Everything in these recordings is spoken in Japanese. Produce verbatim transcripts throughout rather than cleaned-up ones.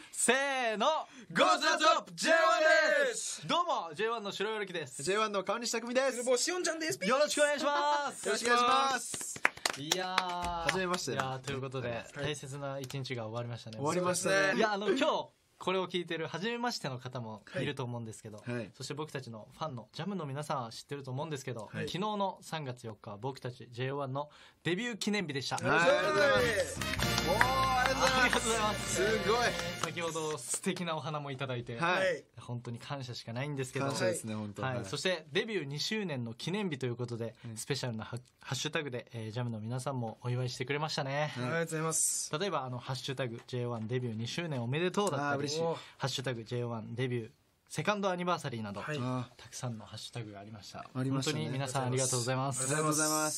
せーの、 ゴーズアットアップ ジェイワン です。 どうも ジェイワン の白よるきです。 ジェイワン の川西匠です。 ボシオンちゃんです。 よろしくお願いします。 よろしくお願いします。 いやー、 初めまして。 いやー、ということで大切な一日が終わりましたね。 終わりましたね。 いや、あの今日これを聞いてる初めましての方もいると思うんですけど、はい、そして僕たちのファンのジャムの皆さんは知ってると思うんですけど、はい、昨日のさんがつよっかは僕たち ジェイワン のデビュー記念日でした。 はい、ありがとうございます。おー、ありがとうございます。すごい。 先ほど素敵なお花もいただいて、はい、本当に感謝しかないんですけど、 感謝ですね、本当に。 はい、そしてデビューにしゅうねんの記念日ということで、うん、スペシャルなハッシュタグで、えー、ジャムの皆さんもお祝いしてくれましたね。 ありがとうございます。 例えばあのハッシュタグ ジェイワン デビューにしゅうねんおめでとうだったり、ハッシュタグ ジェイワン デビューセカンドアニバーサリーなど、はい、たくさんのハッシュタグがありました。ありましたね。本当に皆さんありがとうございます。 ありがとうございます。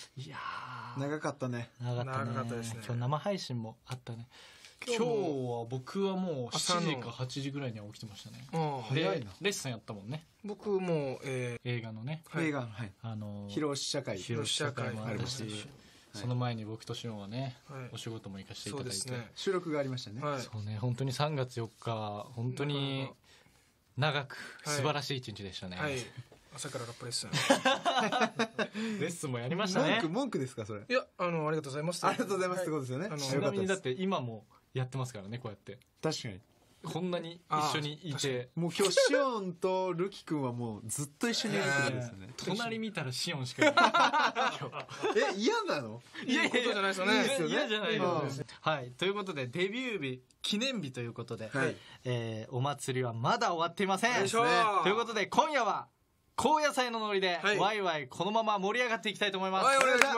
いやー、長かったね。 長かったね。 長かったですね。 今日生配信もあったね。今日は僕はもうしちじかはちじぐらいには起きてましたね。 早いな。 レッスンやったもんね。 僕も、えー、映画のね、 映画、はい、 あの披露試写会披露試写会もありましたし、その前に僕とシオンはね、はい、お仕事も行かせていただいて、そうですね、 収録がありましたね。 はい、そうね、本当にさんがつよっか本当に長く素晴らしい一日でしたね。 はいはい、朝からラップレッスンレッスンもやりましたね。 文句文句ですかそれ？いや、あのありがとうございます。 ありがとうございますってことですよね。 ちなみにだって今もやってますからね、こうやって。 確かにこんなに一緒にいて、 もう今日シオンとルキ君はもうずっと一緒にいるってことですよね。 隣見たらシオンしかいないえ、嫌なの？ いやいや、ことじゃないですよね。 嫌じゃないの。はい、ということでデビュー日記念日ということで、はい、えー、お祭りはまだ終わっていません。ということで今夜は高野菜のノリで、はい、ワイワイこのまま盛り上がっていきたいと思います。 はい、お願いします。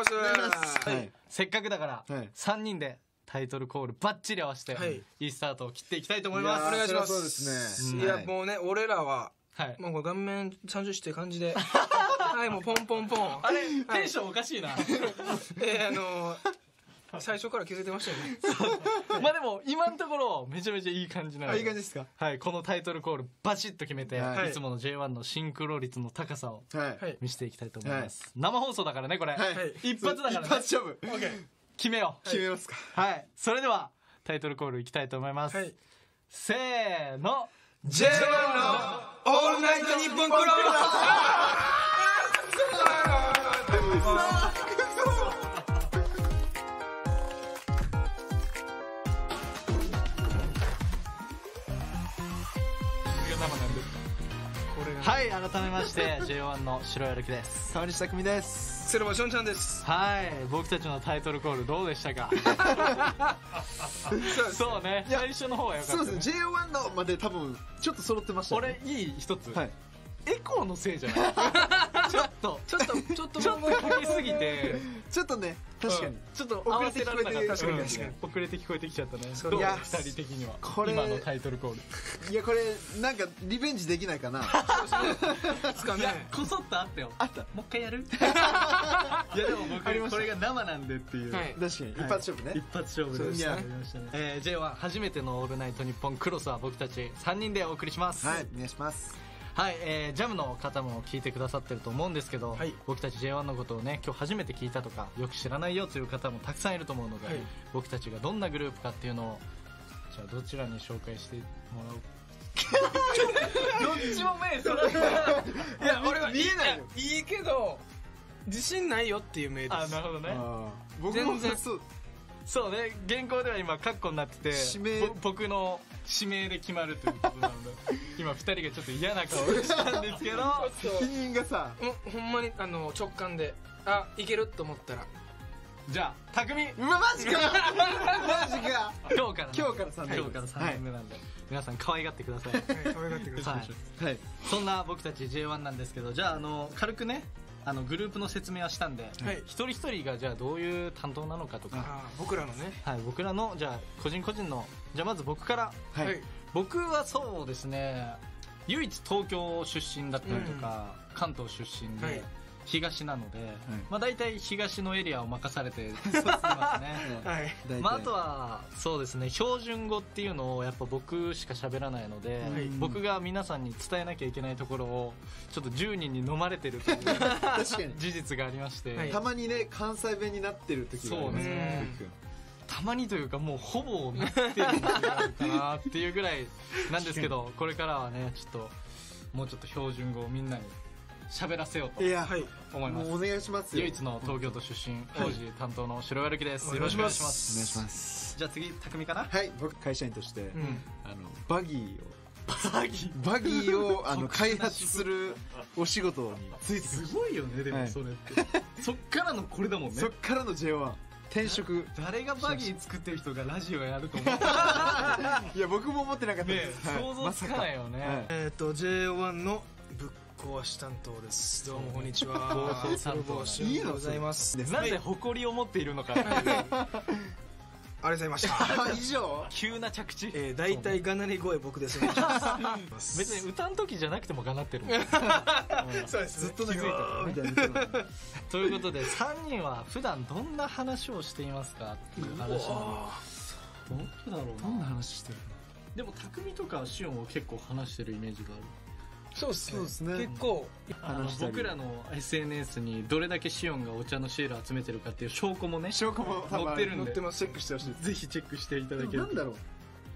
はい、せっかくだから、はい、さんにんでタイトルコールバッチリ合わせて、はい、いいスタートを切っていきたいと思います。 お願いします。 そうですね。 いや、もうね、俺らは、はい、もう顔面三十して感じではい、もうポンポンポン。 あれ、はい、テンションおかしいなえー、あのー最初から気づいてましたよねまあでも今のところめちゃめちゃいい感じなので、 いい感じですか？ はい、このタイトルコールバシッと決めて、はい、いつもの ジェイワン のシンクロ率の高さを見せていきたいと思います、はい、生放送だからねこれ、はい、一発だからね、 一発勝負、 OK、決めよう、 決めますか。 はい、それではタイトルコールいきたいと思います、はい、せーの、 ジェイワン のオールナイトニッポンクローはい、改めまして ジェイワン の白やるきです。 川西匠です。 セロバションちゃんです。 はい、僕たちのタイトルコールどうでしたか？そうね、最初の方は良かった、ね、 そうですね、 ジェイワン のまで多分ちょっと揃ってました、 ね、俺いい一つ、はい、エコーのせいじゃないちょっとちょっとちょっとちょっとかけすぎてちょっとね、確かに、うん、 ちょっと遅れて聞こえて、確かに確かに遅れて聞こえてきちゃったね。どう？ふたり的にはこれ今のタイトルコール、 いやこれなんかリベンジできないかなつかね、こそっとあったよ。あった。もう一回やる？いやでも僕これが生なんでっていう、 はい、確かに一発勝負ね、 一発勝負です。いや、えー、ジェイワン 初めてのオールナイトニッポンクロスは僕たちさんにんでお送りします。 はい、お願いします。 はい、えー、ジャムの方も聞いてくださってると思うんですけど、はい、僕たち ジェイワン のことをね今日初めて聞いたとかよく知らないよという方もたくさんいると思うので、はい、僕たちがどんなグループかっていうのをじゃあどちらに紹介してもらおうどっちも目そらないいや俺は見えないよ。いいけど自信ないよっていう目です。 あ、なるほどね。 僕も全然そうそうね、現行では今カッコになってて僕の指名で決まるということなので今ふたりがちょっと嫌な顔をしたんですけど責任がさ、 ほ, ほんまにあの直感であ、いけると思ったら、 じゃあ匠、 うわマジかマジか今日から、ね、 今日からさんねん今日からさんねんめなんで、はい、皆さん可愛がってください。 はい、可愛がってください、 はいはい、そんな僕たち ジェイワン なんですけど、じゃあ、あの軽くねあのグループの説明はしたんで、はい、一人一人がじゃあどういう担当なのかとか、 あ僕らのね、 はい、僕らのじゃあ個人個人の、じゃあまず僕から、はい、僕はそうですね、唯一東京出身だったりとか、うん、関東出身で、はい、東なので、はい、まあ大体東のエリアを任されて進んでますね。はい、まああとはそうですね、標準語っていうのをやっぱ僕しか喋らないので、はい、僕が皆さんに伝えなきゃいけないところをちょっとじゅうにんに飲まれてるという確かに事実がありまして、 はい、たまにね関西弁になってる時がありますね。 たまにというかもうほぼなってるんじゃないかなっていうぐらいなんですけど、これからはねちょっともうちょっと標準語をみんなに喋らせようと思います。 お願いしますよ。 唯一の東京都出身、王子担当の白歩きです。よろしくお願いします。 お願いします。 じゃあ次匠かな。 はい、僕会社員として、うん、あのバギーをバギーバギーをあの開発するお仕事についてすごいよね。でもそれって、はい、そっからのこれだもんね。 そっからの ジェイワン転職。 誰がバギー作ってる人がラジオやると思ういや僕も思ってなかったです、 ね、想像つかないよね、まはい、 えっ、ー、と ジェイワン のぶっ壊し担当です。どうもこんにちは。 放送担当いいのございます。 なぜ誇りを持っているのか。 ありがとうございました。 以上急な着地。 えー、大体がなり声僕ですね。 別に歌の時じゃなくてもがなってる。 そうです。 ずっと気づいたみたいな。 ということでさんにんは普段どんな話をしていますかっていう話。どうだろうな。 どんな話してる？ でも匠とかシオンは結構話してるイメージがある。 そうですね。 結構あの僕らの エスエヌエス にどれだけシオンがお茶のシール集めてるかっていう証拠もね、 証拠も載ってるんで、 載ってます。チェックしてほしい。 ぜひチェックしていただけると。 なんだろう。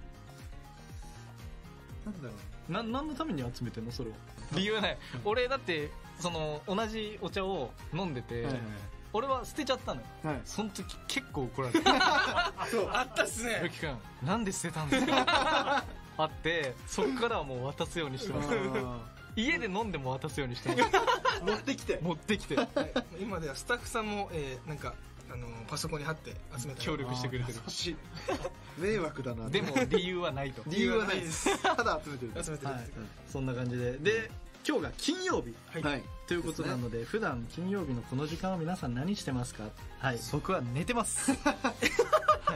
なんだろう。 な何のために集めてんのそれは。理由はない。俺だってその同じお茶を飲んでて。はいはい、俺は捨てちゃったのよ、はい、その時結構怒られた。 そうあったっすね。 ルキ君なんで捨てたんですかあって、そっからはもう渡すようにしてます家で飲んでも渡すようにしてます持ってきて持ってきて、はい、 今ではスタッフさんも、えー、なんかあのパソコンに貼って集めて協力してくれてる。 迷惑だな。 でも理由はないと。 理由はないです。ただ集めてる集めてる、はい、 そんな感じでで今日が金曜日、はい、ということなので、ね、普段金曜日のこの時間は皆さん何してますか？はい、僕は寝てますはい、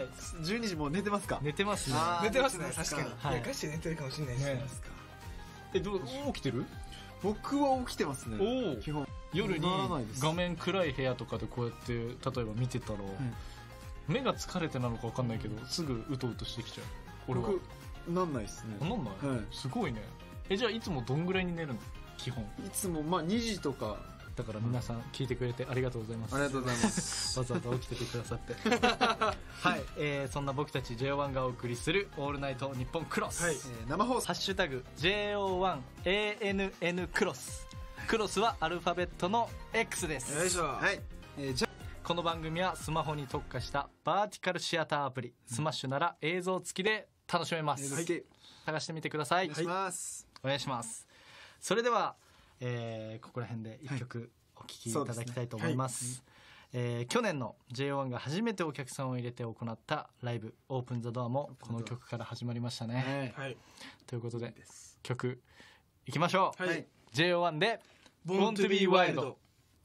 じゅうにじもう寝てますか？ 寝てますね。 寝てますね、確かに。 はい、 ガチで寝てるかもしれないですね。ねえ、どう起きてる？ 僕は起きてますね。 お基本夜に画面暗い部屋とかでこうやって例えば見てたら、うん、目が疲れてなのか分かんないけどすぐうとうとしてきちゃう。俺は僕なんないですね。 なんない、はい、すごいね。え、じゃあいつもどんぐらいに寝るの？基本いつもまあにじとかだから皆さん聞いてくれてありがとうございます。 ありがとうございますわざわざ起きててくださってはい、えー、そんな僕たち ジェイオーワン がお送りするオールナイトニッポンクロス、はい、えー、生放送ハッシュタグ ジェイオーワンエーエヌエヌ クロス、クロスはアルファベットの X です。 よいしょ。 はい、えー、じゃこの番組はスマホに特化したバーティカルシアターアプリスマッシュなら映像付きで楽しめます、はい、探してみてください。 お願いします、 はい、お願いします。それではえー、ここら辺で一曲お聴きいただきたいと思います。はい、えー、去年の ジェイオーワン が初めてお客さんを入れて行ったライブオープンザドアもこの曲から始まりましたね。 はい、 ということで曲いきましょう。 はい、 ジェイオーワン で Born to be Wild。 Born to be Wild。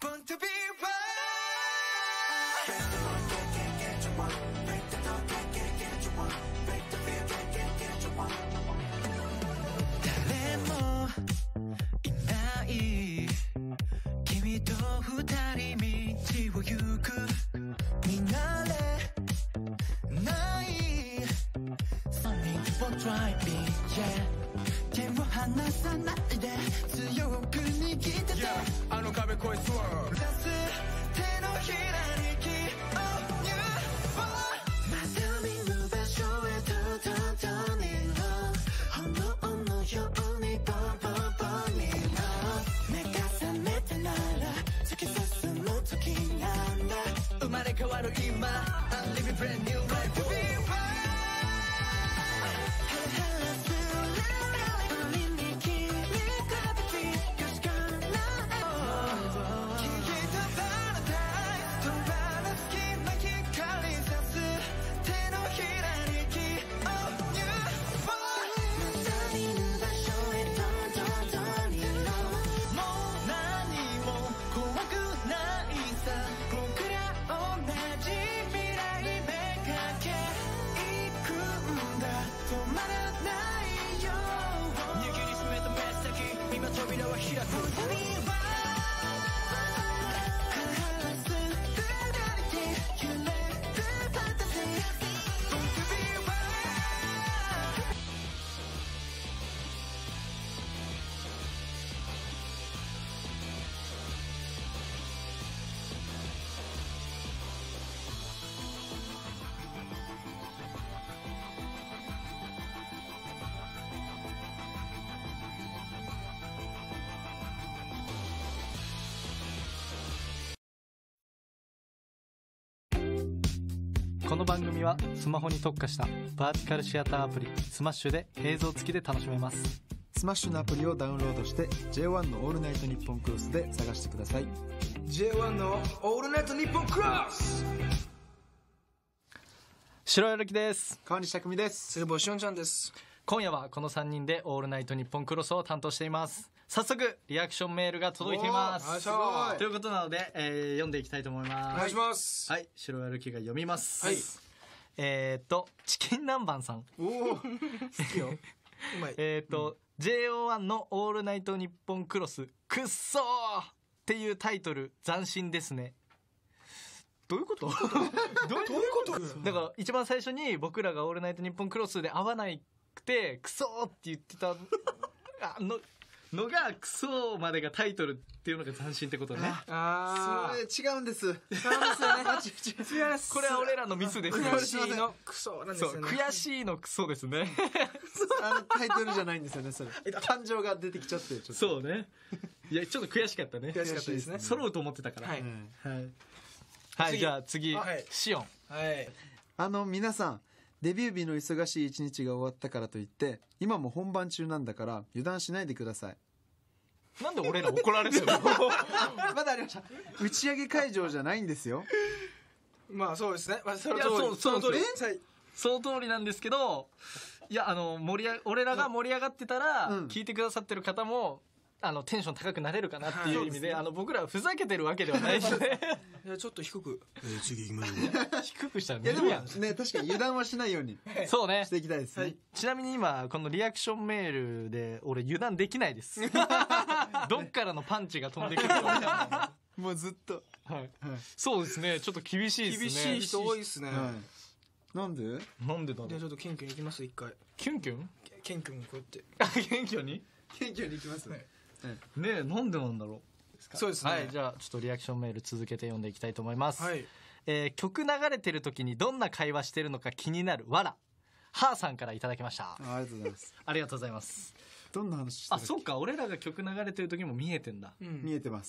あの壁越えスワー出す手のひらに気を入れまた見ぬ場所へとととにの炎のようにボンボンボンにの目が覚めたなら突き進む時なんだ生まれ変わる今 I'm living brand new life to be wild。 この番組はスマホに特化したバーティカルシアターアプリスマッシュで映像付きで楽しめます。 スマッシュのアプリをダウンロードして ジェイワン のオールナイトニッポンクロスで探してください。 ジェイワン のオールナイトニッポンクロス。 白柳です。 川西匠です。 鶴房しおんちゃんです。 今夜はこのさんにんでオールナイトニッポンクロスを担当しています。早速リアクションメールが届いています。 すごいということなので、えー、読んでいきたいと思います。 お願いします。 はい、白歩きが読みます。 はい。 えー、っとチキン南蛮さん、 おお好きよ。うまい。 えー、っと、うん、ジェイオーワン のオールナイトニッポンクロスくっそーっていうタイトル斬新ですね。どういうことどういうことだから一番最初に僕らがオールナイトニッポンクロスで会わなくてクソーって言ってたあののがクソまでがタイトルっていうのが斬新ってことね。 ああ、 それ違うんです。違うんですよね。 これは俺らのミスですね。 悔しいのクソなんですよね。 悔しいのクソですね。 あのタイトルじゃないんですよね、それ。感情が出てきちゃってちょっと。 そうね。いやちょっと悔しかったね。 悔しかったですね。 揃うと思ってたから。 はいはいはい。じゃあ次、はい、シオン。 はい。 あの皆さん、デビュー日の忙しい一日が終わったからといって今も本番中なんだから油断しないでください。 なんで俺ら怒られてるの？ まだありました。打ち上げ会場じゃないんですよ。 まあそうですね。まあ、その通り。そうその通り。 え？ その通りなんですけど、いやあの盛り俺らが盛り上がってたら、うん、聞いてくださってる方もあのテンション高くなれるかなっていう意味で、はい、あの僕らはふざけてるわけではないのでいやちょっと低く、 えー、次行きましょう。 低くしたらね。いやでもね、確かに油断はしないようにそうねしていきたいですね、はい。 ちなみに今このリアクションメールで俺油断できないです。どっからのパンチが飛んでくるか分かんない。 もうずっと、 はいはい、そうですね。ちょっと厳しいですね。 厳しい人多いですね、はい、なんでなんでだろう。 じゃあちょっとキュンキュンいきます一回。 キュンキュンキュンキュンこうやって。 あ、謙虚に謙虚にいきますね。 ねえ、なんでなんだろう。そうですね。 はい、じゃあちょっとリアクションメール続けて読んでいきたいと思います。 はい。 えー、曲流れてる時にどんな会話してるのか気になるわらはーさんからいただきました。 あ, ありがとうございます。 ありがとうございます。 どんな話してるっけ。 あ、そうか、俺らが曲流れてる時も見えてんだ、 うん、見えてます。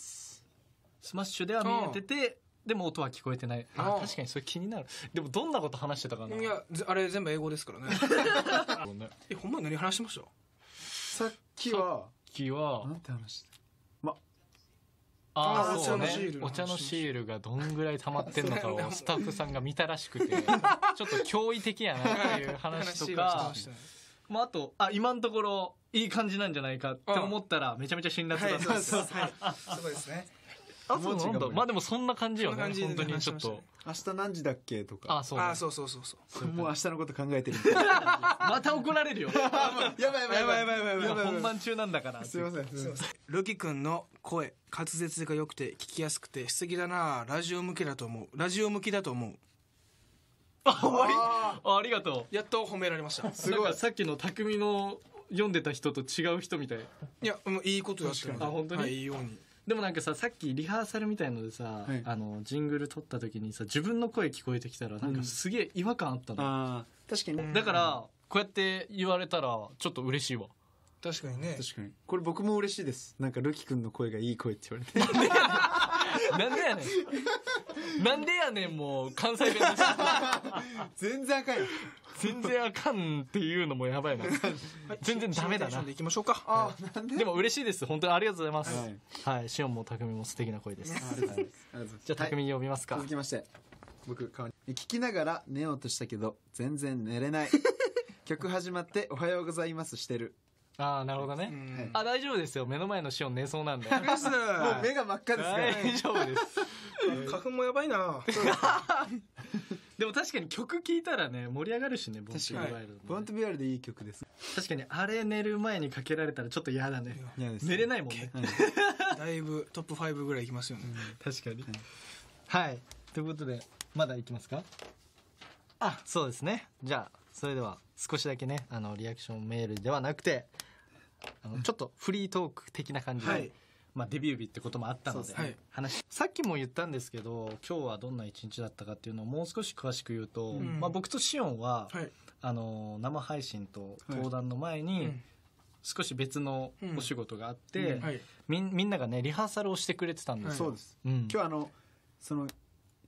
スマッシュでは見えててでも音は聞こえてない。あ、確かにそれ気になる。でもどんなこと話してたかな。 いやあれ全部英語ですからね。え、ほんまに何話してました。 さっきはさっきはなんて話してまああ、そうね。 おお茶のシールがどんぐらい溜まってんのかをスタッフさんが見たらしくてちょっと驚異的やなっていう話とかまあ、あとあ今のところいい感じなんじゃないかって思ったらめちゃめちゃ辛辣だった。 そうですね。 あ、そうなんだ。まあでもそんな感じよね。本当にちょっと明日何時だっけとか。 あ、そうあ、そうそうそうそう。 もう明日のこと考えてる。 また怒られるよ。 やばいやばいやばいやばいやばい。 本番中なんだから。 すいません。 ルキ君の声滑舌が良くて聞きやすくて素敵だな。ラジオ向きだと思う。ラジオ向きだと思う。 あ、終わり。あ、ありがとう。やっと褒められました。 すごい。さっきの匠の読んでた人と違う人みたい。 いや、もういいことだったので。 あ、本当に。 はい、いいように。 でもなんかさ、さっきリハーサルみたいのでさ、はい、あのジングル撮った時にさ自分の声聞こえてきたらなんかすげえ違和感あったの、うん、 あ確かに。 だからこうやって言われたらちょっと嬉しいわ。 確かにね。 確かにこれ僕も嬉しいです。なんかルキ君の声がいい声って言われて。 なんでやねんなんでやねん。もう関西弁です。 全然あかんよ。全然あかんっていうのもやばいな。全然ダメだな。 でいきましょうか。 あ、なんで。 でも嬉しいです。本当にありがとうございます。はい、はい、シオンも匠も素敵な声です。 ありがとうございます。 じゃあ匠に呼びますか。 続きまして僕聞きながら寝ようとしたけど全然寝れない。曲始まっておはようございますしてる。 ああ、なるほどね。あ、大丈夫ですよ。目の前のシオン寝そうなんで。もう目が真っ赤ですから。 大丈夫です。 花粉もやばいな。 でも確かに曲聴いたらね盛り上がるしね。ボントゥビワイルド。 ボントゥビワイルドいい曲です。 確かにあれ寝る前にかけられたらちょっと嫌だね。寝れないもんね。 だいぶトップファイブぐらいいきますよね。 確かに。はい。ということでまだいきますか。あ、そうですね。じゃあそれでは少しだけね、あのリアクションメールではなくてあのちょっとフリートーク的な感じで、はい、まあ、デビュー日ってこともあったので、はい、話さっきも言ったんですけど今日はどんな一日だったかっていうのをもう少し詳しく言うと、うん、まあ、僕とシオンは、はい、あの生配信と登壇の前に、はい、少し別のお仕事があって、うん、はい、み, みんながねリハーサルをしてくれてたんですよ。 そうです、うん、今日あのその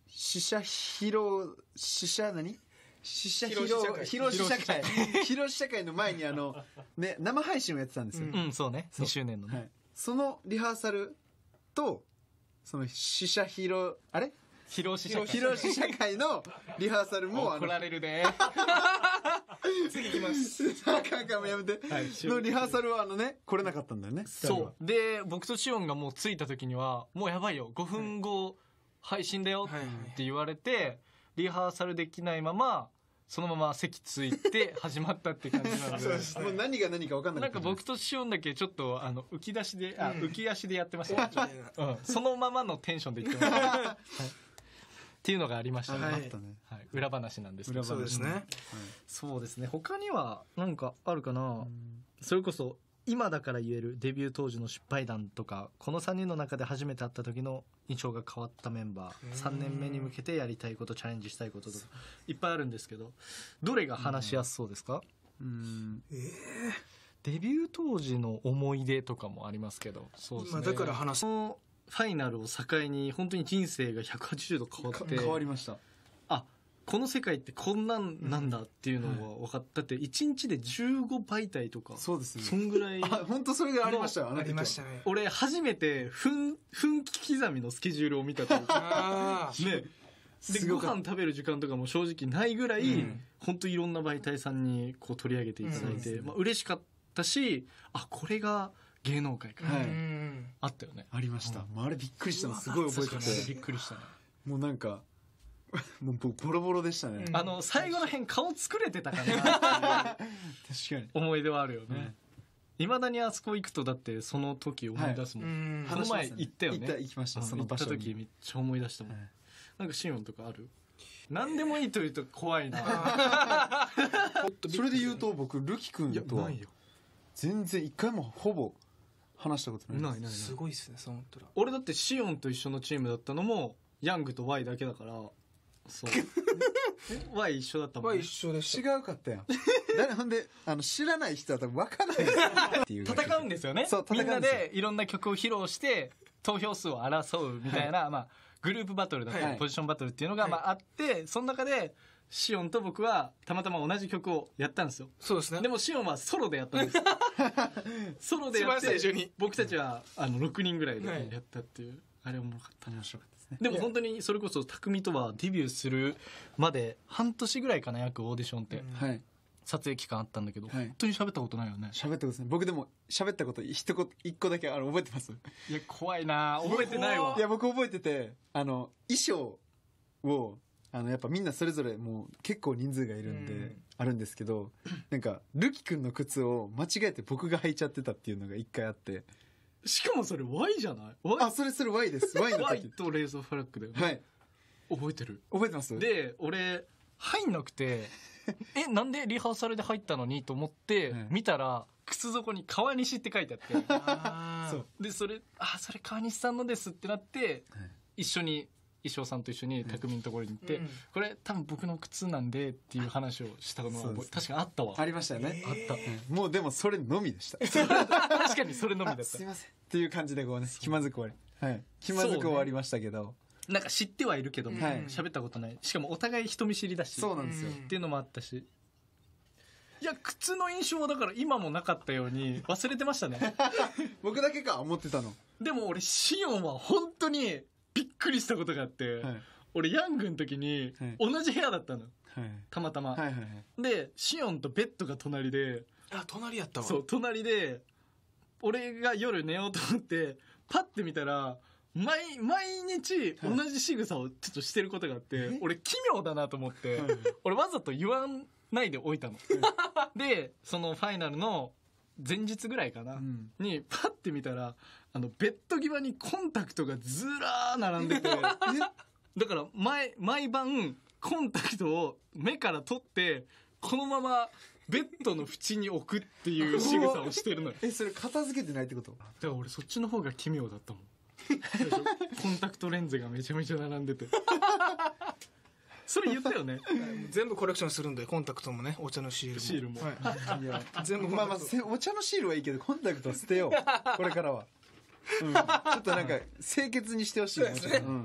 死者披露死者何死者披露披露試写会披露試写会の前にあのね生配信をやってたんですよ、 うんうんそうねにしゅうねんのね、 はい、そのリハーサルとその死者披露あれ披露試写会披露試写会のリハーサルもあ怒のられるで次行きますあかんかもやめて、 はいのリハーサルはあのね来れなかったんだよねそうで僕とシオンがもう着いた時にはもうやばいよごふんご配信だよって言われてリハーサルできないままそのまま席ついて始まったって感じなのでもう何が何か分かんなかったなんか僕とシオンだけちょっとあの浮き出しであ、 うん浮き足でやってましたね、うん、そのままのテンションで言ってました、はいっていうのがありましたね、 あはいったね裏話なんですけどそうですねそうですね他には何かあるかな、それこそ今だから言えるデビュー当時の失敗談とかこのさんにんの中で初めて会った時の印象が変わったメンバーさんねんめに向けてやりたいことチャレンジしたいこととかいっぱいあるんですけどどれが話しやすそうですか？ うんデビュー当時の思い出とかもありますけどそうですね、 まあだから話すそのファイナルを境に本当に人生がひゃくはちじゅうど変わって変わりましたあこの世界ってこんなんなんだっていうのが分かったっていちにちでじゅうごばいたいとかそうですねそんぐらいあ本当それがありましたよあの時はありましたね俺初めて分分刻みのスケジュールを見たというかあーねですごごかっ飯食べる時間とかも正直ないぐらい、 うん本当いろんな媒体さんにこう取り上げていただいて、 うんまあ嬉しかったしあこれが芸能界か、 はいうんあったよねありました、もうあれびっくりしたのすごい覚えて確かにてびっくりしたね、 もうなんかもうボボロボロでしたね、 うんあの最後の辺顔作れてたかなっていう確かに思い出はあるよねいま、未だにあそこ行くとだってその時思い出すもん、 うんこの前行ったよね行った行きましたうんその場所に行った時めっちゃ思い出したもん、 はいなんかシオンとかある何でもいいというと怖いなそれで言うと僕ルキ君とは全然一回もほぼ話したことないないないないすごいですねそう思ったら俺だってシオンと一緒のチームだったのもヤングと Y だけだからそうえ Y 一緒だったもん、ねは一、緒でした違うかったよ誰ほんであの知らない人は多分分かんないっていう戦うんですよねそう戦みんうんですよなでいろんな曲を披露して投票数を争うみたいな、まあ、グループバトルだったり、 はいポジションバトルっていうのが、まあ、あってその中でシオンと僕はたまたま同じ曲をやったんですよそうですねでもシオンはソロでやったんですソロでやっ一番最初にて僕たちはあのろくにんぐらいではいやったっていう、あれおもろかった面白かったですねでも本当にそれこそ匠とはデビューするまで半年ぐらいかな約オーディションってはい撮影期間あったんだけど、 はい本当に喋ったことないよね喋ったことですね僕でも喋ったこと一言一個だけある覚えてますいや怖いな覚えてないわいや僕覚えててあの衣装をあのやっぱみんなそれぞれもう結構人数がいるんで、 うんあるんですけどなんかルキ君の靴を間違えて僕が履いちゃってたっていうのが一回あってしかもそれ Y じゃない Y, あそれそれ Y です Y の Y 時とレーザーフラッグだよね、 はい覚えてる覚えてますで俺入んなくてえなんでリハーサルで入ったのにと思ってはい見たら靴底に川西って書いてあってあーそうでそれあそれ川西さんのですってなって一緒に衣装さんと一緒に匠のところに行って、 うんこれ多分僕の靴なんでっていう話をしたのは覚えそうです確かにあったわありましたよね、 あったうんもうでもそれのみでした確かにそれのみだったあすいませんっていう感じでこうね気まずく終わりはい気まずく終わりましたけど、 なんか知ってはいるけどもはい喋ったことないしかもお互い人見知りだしそうなんですよ、 うんっていうのもあったしいや靴の印象はだから今もなかったように忘れてましたね僕だけか思ってたのでも俺シオンは本当にびっくりしたことがあって、 はい俺ヤングの時にはい同じ部屋だったのはいたまたま、 はいはいはいでシオンとベッドが隣であ隣やったわそう隣で俺が夜寝ようと思ってパッて見たら毎毎日同じ仕草をちょっとしてることがあって、 え俺奇妙だなと思って、 はい俺わざと言わないでおいたの、でそのファイナルの前日ぐらいかな、 うんにパッて見たらあのベッド際にコンタクトがずらー並んでてだから毎毎晩コンタクトを目から取ってこのままベッドの縁に置くっていう仕草をしてるのよえそれ片付けてないってことだから俺そっちの方が奇妙だったもんコンタクトレンズがめちゃめちゃ並んでてそれ言ったよね全部コレクションするんでコンタクトもねお茶のシールもシールもはいいや全部まあまあせお茶のシールはいいけどコンタクトは捨てようこれからは、うん、ちょっとなんか清潔にしてほしいもうちょっとうん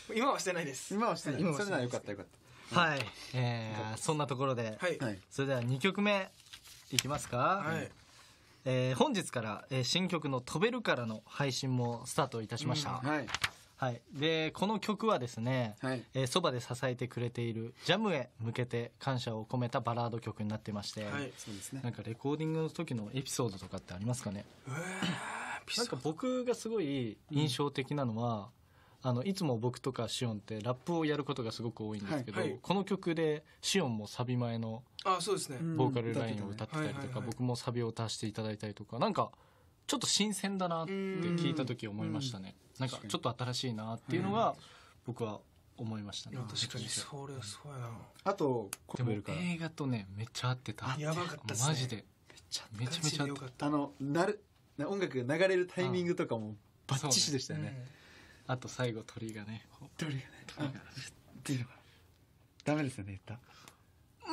今はしてないです。 今はしてない。 今はそれならよかったよかった。 はい、えー、そんなところで、 はい、 はい。 それではにきょくめいきますか。 はい、 えー、本日から、えー、新曲の飛べるからの配信もスタートいたしました。 うん、はい。 はい、でこの曲はですね、はい、えー、そばで支えてくれているジャムへ向けて感謝を込めたバラード曲になってまして、はい、そうですね。なんかレコーディングの時のエピソードとかってありますかね。えー、なんか僕がすごい印象的なのは、うん、あのいつも僕とかシオンってラップをやることがすごく多いんですけど、はいはい、この曲でシオンもサビ前のボーカルラインを歌ってたりとか、僕もサビを足していただいたりとか、なんかちょっと新鮮だなって聞いた時思いましたね。なんかちょっと新しいなっていうのが僕は思いましたね。 確かにそれはそうやな。 あとでも映画とねめっちゃ合ってた。 やばかったっすね。 マジでめちゃめちゃめちゃ合ってた。 あのなる音楽が流れるタイミングとかもバッチシでしたよね。 あと最後鳥がね、 鳥がね鳥がっていうのがダメですよね。言った。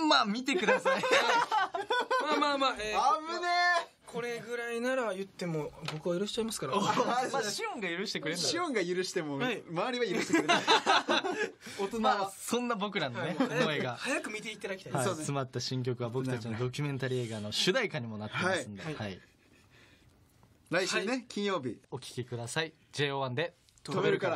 まあ見てください。 まあまあまあ、えー、 あぶねえ。 これぐらいなら言っても僕は許しちゃいますから。 まあシオンが許してくれるんだ。 シオンが許しても、はい、周りは許してくれない。 大人は、まあ、そんな僕らのね、はい、思いが早く見ていただきたい、 はい、詰まった新曲は僕たちのドキュメンタリー映画の主題歌にもなってますんで、はいはい、 来週ね、はい、金曜日お聴きください。 ジェイオーワン で飛べるから。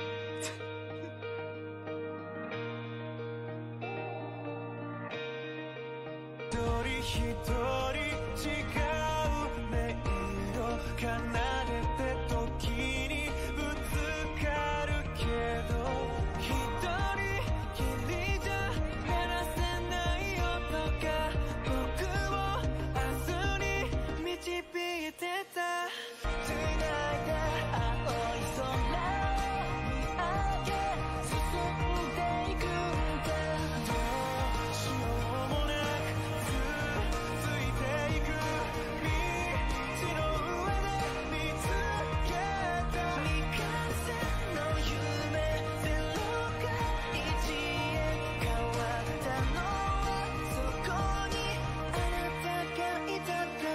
一人一人違う音色奏でて時にぶつかるけど、一人きりじゃ鳴らせない音が僕を明日に導いてた。繋いだ青い空を見上げ進んでいくんだ。どうしようもなくついていく道の上で見つけた未完成の夢、ゼロがいちへ変わったのはそこにあなたがいたから。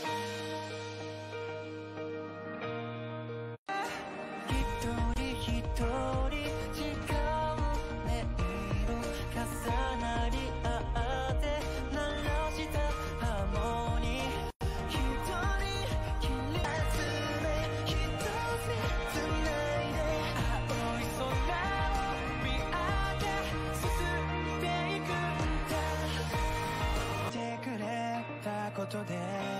一人一人違う音色重なり合って鳴らしたハーモニー、一人きり集め一つ繋いで青い空を見上げ進んでいくんだ。してくれたことで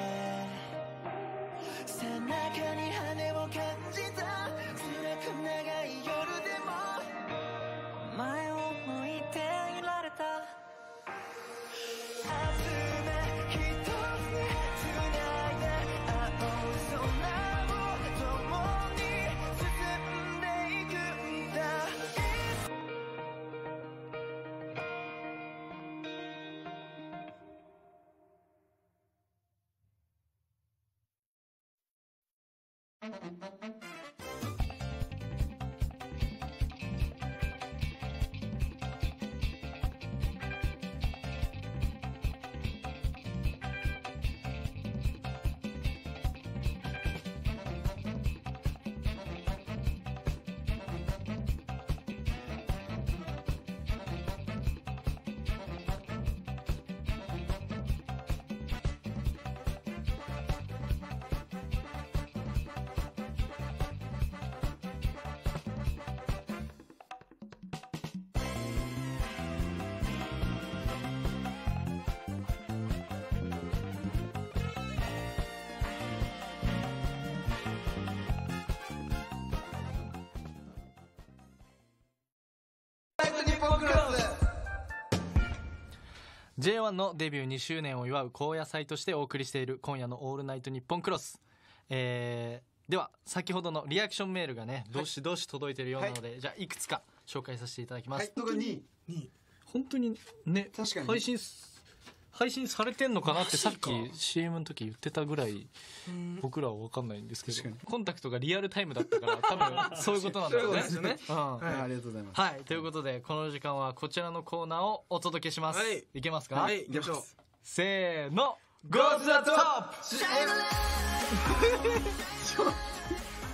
背中に羽を感じた。辛く長い夜でも前を向いていられた。集め一つに繋いだ青い空を共に進んでいくんだ。 ジェイワン のデビューにしゅうねんを祝う高野祭としてお送りしている今夜のオールナイトニッポンクロス、えー、では先ほどのリアクションメールがねどしどし届いているようなので、はい、じゃあいくつか紹介させていただきます。はい、 特に本当にね、 確かに配信配信されてんのかなってさっき シーエム の時言ってたぐらい僕らは分かんないんですけど、コンタクトがリアルタイムだったから多分そういうことなんだよね。 そういうことですよね。 うん、 はい、ありがとうございます。 はい、ということでこの時間はこちらのコーナーをお届けします。はい、いけますか？ はい、いきましょう。 せーの、Go to the top！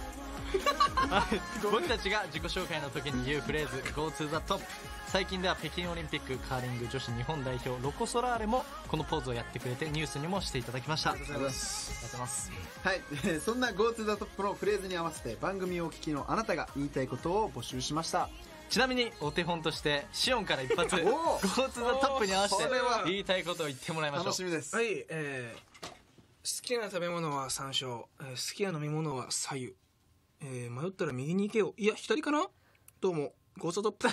僕たちが自己紹介の時に言うフレーズ Go to the top。 最近では北京オリンピックカーリング女子日本代表ロコ・ソラーレもこのポーズをやってくれてニュースにもしていただきました。ありがとうございますはい、えーそんな Go to the top のフレーズに合わせて番組をお聞きのあなたが言いたいことを募集しました。 ちなみにお手本としてシオンから一発 Go おー to the top に合わせてこれは言いたいことを言ってもらいましょう。 楽しみです。 はい、えー、好きな食べ物は山椒、えー好きな飲み物は白湯、えー迷ったら右に行けよ、いや左かな。どうもゴーストトップ。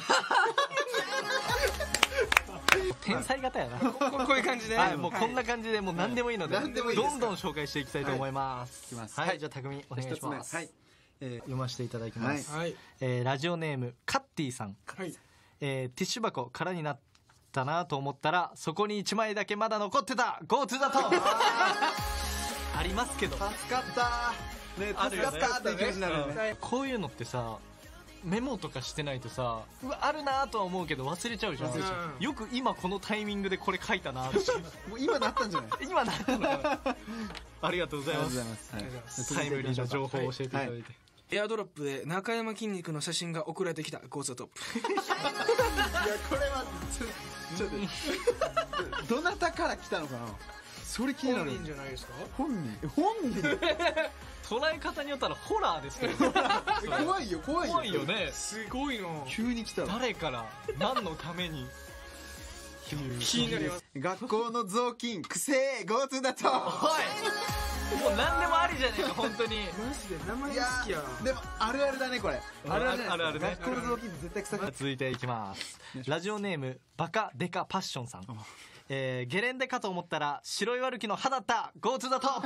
天才型やな。 ここういう感じで、 はい、もうこんな感じでもう何でもいいので、 何でもいいですどんどん紹介していきたいと思います。 いきますはい、 はいじゃあ匠お願いします。 はい、えー読ませていただきます。 はいえーラジオネームカッティさん。 はいえーティッシュ箱空になったなと思ったらそこにいちまいだけまだ残ってた Go to the top。 ありますけど、 助かったね、助かったっていう気持ちになるよね。 こういうのってさメモとかしてないとさ、うわあるなとは思うけど忘れちゃうじゃん。 忘れちゃうよく今このタイミングでこれ書いたなってもう今なったんじゃない？ 今なったのかな。ありがとうございありがとうごます。 ざいます。はいありがとうございますタイムリーな情報を教えていただいて、 エアドロップで中山筋肉の写真が送られてきたゴーストトップ。 いやこれはちょちょっとどなたから来たのかな。それ気になる。 本人じゃないですか。 本人本人捉え方によったらホラーですけど怖いよ怖いよ怖いよね。 すごいな。 急に来たわ。 誰から何のために。 気になります。 学校の雑巾くせえ Go to the top。 おいもう何でもありじゃねえか本当に。 マジで名前いや好きやな。 でもあるあるだねこれ。あるあるじゃないですかあるあるね学校の雑巾って絶対臭くない。 続いていきます。ラジオネームバカデカパッションさん。えーゲレンデかと思ったら白いワルキの歯だった Go to the top。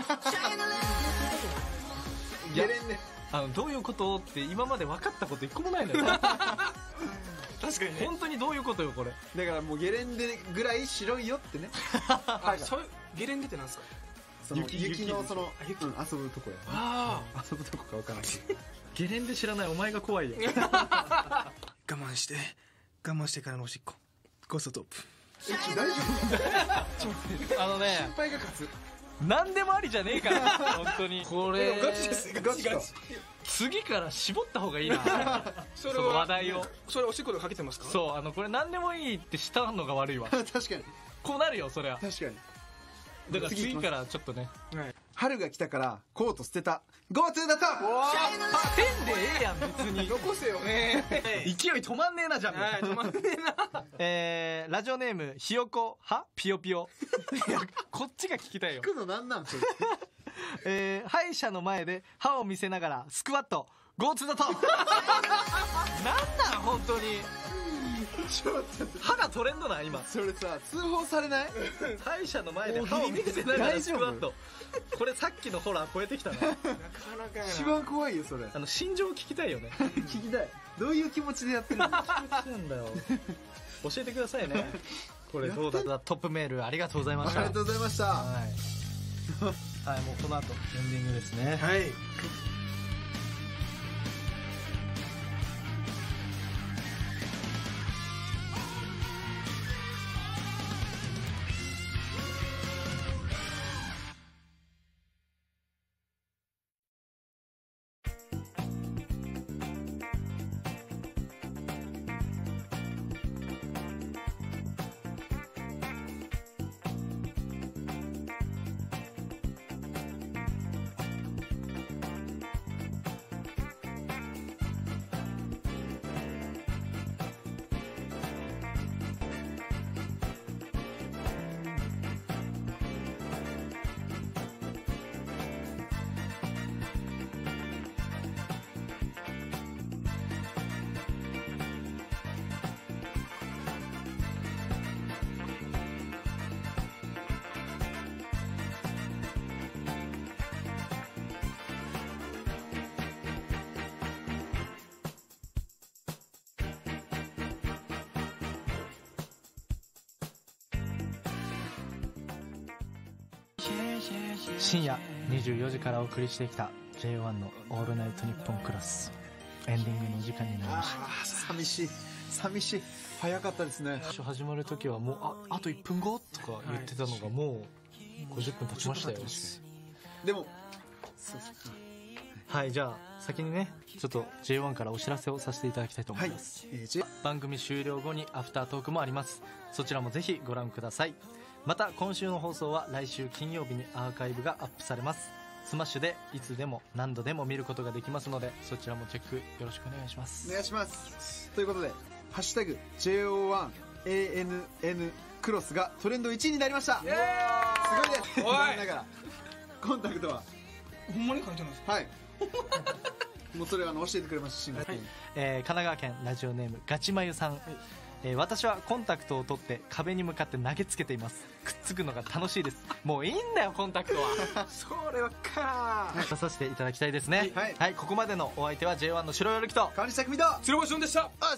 ゲレンデ。 あのどういうことって今まで分かったこと一個もないのよ。 確かにね。 本当にどういうことよこれ。 だからもうゲレンデぐらい白いよってね。 あ、そういうゲレンデってなんですか。 その雪雪のそのあ雪うん遊ぶとこや。 あ遊ぶとこかわからない。 ゲレンデ知らないお前が怖いよ。 あ。我慢して我慢してからのおしっこ。ゴーストトップ。 え大丈夫？ あのね心配が勝つ。 何でもありじゃねえから本当にこれガチですガチガチ。 次から絞った方がいいな。 そその話題を。 それおしっこでかけてますか。 そうあのこれ何でもいいってしたのが悪いわ。 確かにこうなるよそりゃ。 確かに。 だから次か次行きまらちょっとね。 はい。 春が来たからコート捨てた Go to the top。 あペンでええやん別に。 残せよね。 勢い止まんねえなじゃん。 はい、止まんねえな。 えー、ラジオネームひよこはピヨピヨ。いやこっちが聞きたいよ。 聞くのなんなんそれ。 えー、歯医者の前で歯を見せながらスクワット Go to the top。 なんなん本当に。 ちょっと歯がトレンドな今。 それさ通報されない？ 歯医者の前で歯を見せながらスクワット。これさっきのホラー超えてきたな。 なかなかやな。 一番怖いよそれ。 あの心情聞きたいよね。 聞きたい。どういう気持ちでやってるの？ なんだよ。教えてくださいね。これどうだったトップメールありがとうございました。 ありがとうございました。 はい。はいもうこの後エンディングですね。 はい。 深夜にじゅうよじからお送りしてきた ジェイワン のオールナイトニッポンクラスエンディングのお時間になりました。 あー寂しい寂しい。早かったですね。 最初始まる時はもうああといっぷんごとか言ってたのがもうごじゅっぷん経ちましたよ。 でもそうそうはいじゃあ先にねちょっと ジェイワン からお知らせをさせていただきたいと思います、 えー J- 番組終了後にアフタートークもあります。そちらもぜひご覧ください。また今週の放送は来週金曜日にアーカイブがアップされます。スマッシュでいつでも何度でも見ることができますのでそちらもチェックよろしくお願いしますお願いします。ということで「ハッシュタグ ジェイオーワンエーエヌエヌ クロス」がトレンドいちいになりました。すごいです。 おい残念ながらコンタクトはほんまに書いてますはいもうそれはあの教えてくれますし、はいえー神奈川県ラジオネームガチマユさん、えー私はコンタクトを取って壁に向かって投げつけています。くっつくのが楽しいです。もういいんだよコンタクトはそれはか出させていただきたいですね。 はいはい、ここまでのお相手は ジェイワン の白夜樹と川西匠と鶴星でしたあっ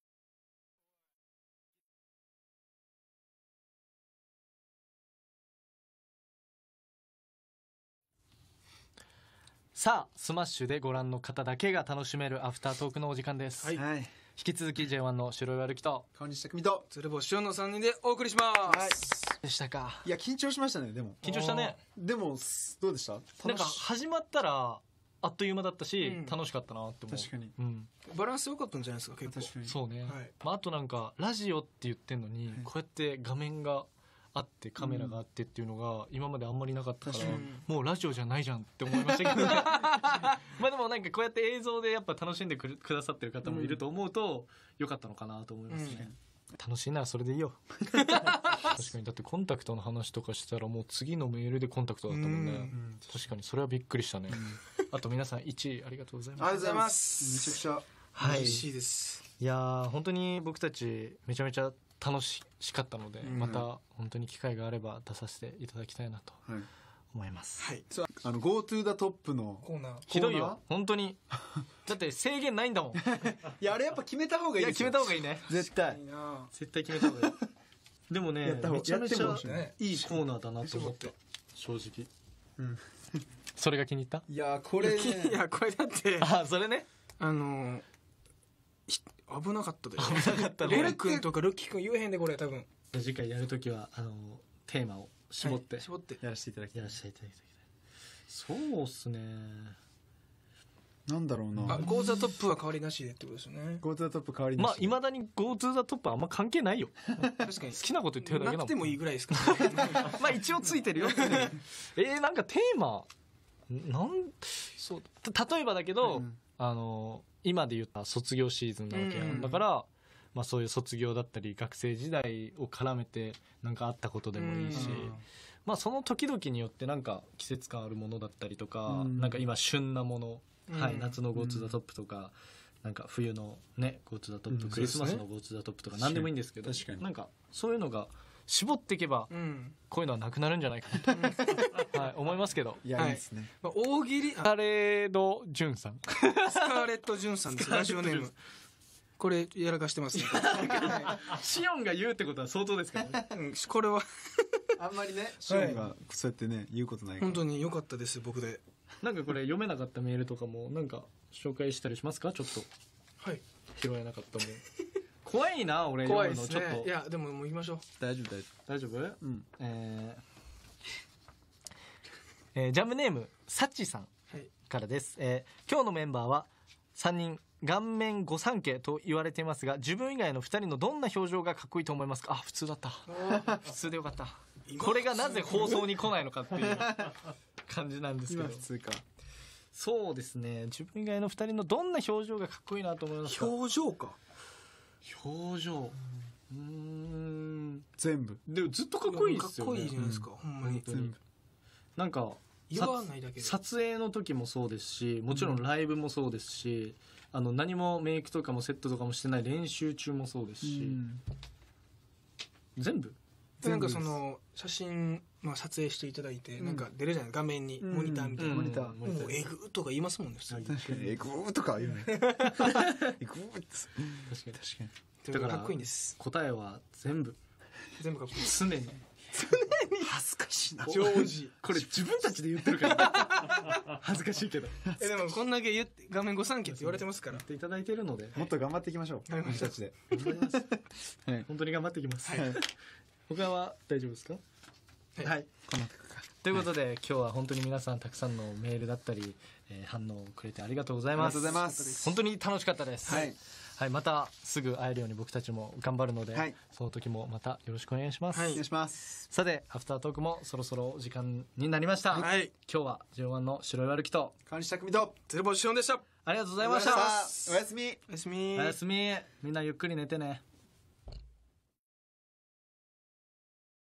さあスマッシュでご覧の方だけが楽しめるアフタートークのお時間です、 はいはい引き続き ジェイワン の白岩るきと川西匠と鶴星のさんにんでお送りします、 はいでしたか。 いや緊張しましたね。でも緊張したね。 でもどうでした？ なんか楽し始まったらあっという間だったし、 うん楽しかったなって思う。 確かにうん、 バランス良かったんじゃないですか結構確かにそうね、 はいまあ、あとなんかラジオって言ってんのに、 はいこうやって画面があってカメラがあってっていうのが今まであんまりなかったから、 確かにもうラジオじゃないじゃんって思いましたけどねまあでもなんかこうやって映像でやっぱ楽しんでくるくださってる方もいると思うと良かったのかなと思いますね、楽しいならそれでいいよ確かにだってコンタクトの話とかしたらもう次のメールでコンタクトだったもんね、 うん確かにそれはびっくりしたね、あと皆さんいちいありがとうございます。 ありがとうございます。めちゃくちゃはい嬉しいですいやー本当に僕たちめちゃめちゃ楽しかったので、 うんまた本当に機会があれば出させていただきたいなとはい思います、 はいそうあの Go to the top のコーナーひどいコーナーよ本当にだって制限ないんだもんいいやあれやっぱ決めた方がいいや決ですよめた方がいいね絶対いいな絶対決めた方がいいでもねやった方めちゃめちゃやっても面白いいいコーナーだなと思った正直、 うんそれが気に入ったいやこれねいやこれだってあそれねあのーひ危なかったで危なかったねレル君とかルッキー君言えへんでこれ多分次回やるときはあのテーマを絞って、 はい絞ってやらせていただきたいやらせていただきたいそうっすねなんだろうなあゴーザトップは変わりなしでってことですよね Go to the top 代わりにまあいまだに Go to the top はあんま関係ないよ確かに好きなこと言ってるだけなもんなくてもいいぐらいですからねまあ一応ついてるよえー、なんかテーマなんそうた例えばだけど、 うんあの今で言った卒業シーズンなわけや、 うんうんだから、まあ、そういう卒業だったり学生時代を絡めてなんかあったことでもいいし、 うんまあ、その時々によってなんか季節感あるものだったりとか、 うんなんか今旬なもの、 うんはい、夏の Go to the top とか、なんか冬のね Go to the top、 うんクリスマスの Go to the top とか何でもいいんですけど確かになんかそういうのが絞っていけばうんこういうのはなくなるんじゃないかなと、はい、思いますけどいやはいいいですねまあ大喜利あスカレード・ジュンさんスカーレット・ジュンさんですラジオネームこれやらかしてますねシオンが言うってことは相当ですからねうんこれはあんまりねシオンがそうやってね言うことないから本当に良かったです僕でなんかこれ読めなかったメールとかもなんか紹介したりしますかちょっとはい拾えなかったもん怖いな俺怖い読むのちょっとですねいやでももう行きましょう大丈夫大丈大丈夫、 夫うんえーえージャムネームサチさんはいからです、えー今日のメンバーはさんにん顔面御三家と言われていますが自分以外のふたりのどんな表情がかっこいいと思いますか。あ普通だった普通でよかったこれがなぜ放送に来ないのかっていう感じなんですけ今ど普通かそうですね自分以外のふたりのどんな表情がかっこいいなと思いますか。 表情か表情うーん全部でもずっとかっこいいですよねかっこいいじゃないですか、ほんまに本当になんか言わないだけで撮影の時もそうですしもちろんライブもそうですし、あの何もメイクとかもセットとかもしてない練習中もそうですし、全部なんかその写真、まあ、撮影していただいて、なんか出るじゃない画面にうんモニターみたいな、 モニターもうえぐーとか言いますもんね普通に確かにえぐーとか言うねえぐーって確かに確かにそれがかっこいいんです答えは全部全部かっこいい常に恥ずかしいなジョージこれ自分たちで言ってるから恥ずかしいけどえでもこんだけ言って画面御三家って言われてますから言っていただいてるのでもっと頑張っていきましょう頑張りましょう僕たちで頑張りますはい本当に頑張っていきます、 はい他は大丈夫ですか。 はいこの曲か。 ということで、今日は本当に皆さんたくさんのメールだったり、えー反応をくれてありがとうございます。 ありがとうございます本当に楽しかったです。 はいはい、またすぐ会えるように僕たちも頑張るので、 はいその時もまたよろしくお願いします。 はいお願いします。 さて、アフタートークもそろそろお時間になりました。 はい今日はじゅういちの白い歩きと川西匠とゼロポジションでした。 ありがとうございました。 おやすみ。 おやすみ。 おやすみ。みんなゆっくり寝てね。